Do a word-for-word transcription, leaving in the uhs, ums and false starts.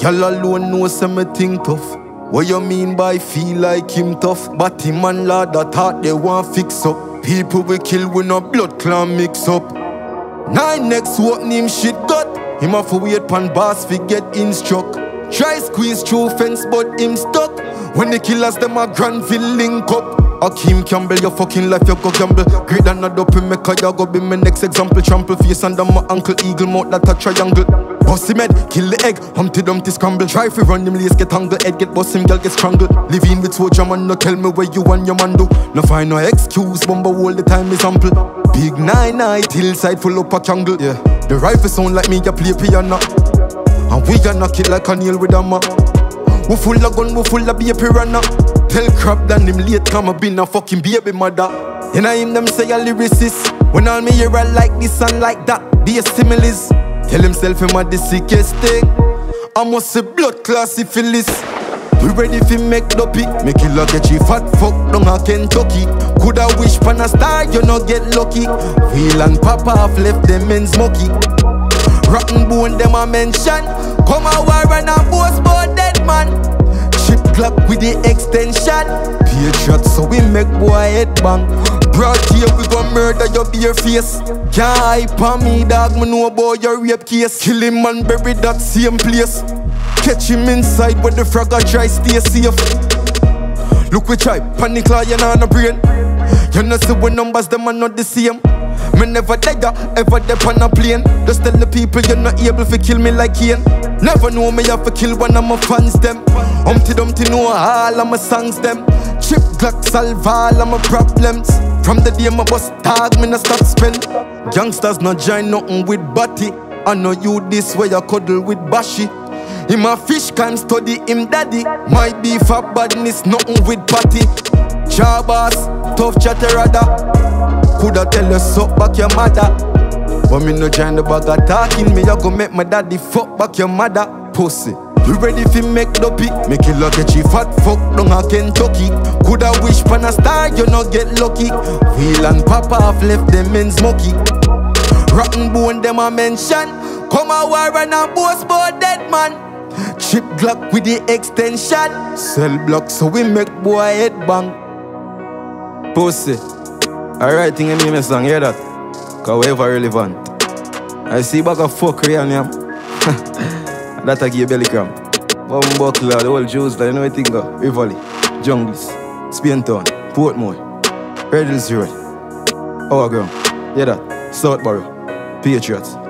Y'all alone know some me think tough. What you mean by feel like him tough? But him and lad that thought they want fix up. People we kill with no blood clan mix up. Nine next open him shit got. Him have to wait pan boss fi get instruct. Try squeeze through fence but him stuck. When the killers them a Granville link up. Akeem Campbell, your fucking life you go gamble. Great than a dope in me cause you go be my next example. Trample face under my ankle, eagle mouth that a triangle. Boss him head, kill the egg, Humpty Dumpty scramble. Try fi run him lace, get tangled, head get boss him, girl get strangled. Live in with soldier man, no tell me where you and your man do. No find no excuse, bumble all the time is ample. Big nine night, hillside full up a jungle. Yeah, the rifle sound like me, you play piano. And we a knock it like a nail with a map. We full of gun, we full of baby piranha. Tell crap than him late, come a been a fucking baby mother. And I him them say a lyricist. When all me hear I like this and like that, be a similes. Tell himself him a the sickest thing. I must say blood class syphilis. We ready fi make dopey. Make it like a chief fat fuck down a Kentucky. Coulda wish pan a star, you no get lucky. Wheel and papa have left them in smoky. Rotten bone them a mention. Come a war and a boast about dead man. Chip Glock with the extension. Patriot so we make boy head bang. Broad here we gon' murder your bare face. Can't hype on me dog, me know about your rape case. Kill him and bury that same place. Catch him inside where the frog a try stay safe. Look we try, panic lion on a brain. You know see when numbers them are not the same. Me never dead ever dep on a plane. Just tell the people you're not able to kill me like Cain. Never know me have to kill one of my fans them. Humpty Dumpty know all of my songs them. Chip Glock solve all of my problems. From the day my boss tag me no stop spend. Youngsters not join nothing with Batty. I know you this way you cuddle with Bashi. Him a fish can study him daddy. My beef a badness nothing with Patty. Chabas, tough chatterada. Coulda tell you suck back your mother. But me no join the bag of talking. Me a go make my daddy fuck back your mother. Pussy. We ready fi make dopey. Make it like a chief fat fuck down a Kentucky. Coulda wish pan a star, you no get lucky. Wheel and papa have left them in smoky. Rotten bone them a mention. Come a war and a boast about dead man. Chip Glock with the extension. Cell block so we make boy head bang. Pussy. Alright thing in me, my song, hear that? Cause whatever relevant. I see back a fuck real name. That I give belly cramp. Bumbuckler, the whole Jews that you know anything go. Rivoli, Jungles, Spaintown, Portmore, Red Hills Road, Our Ground. Hear that? Southborough, Patriots.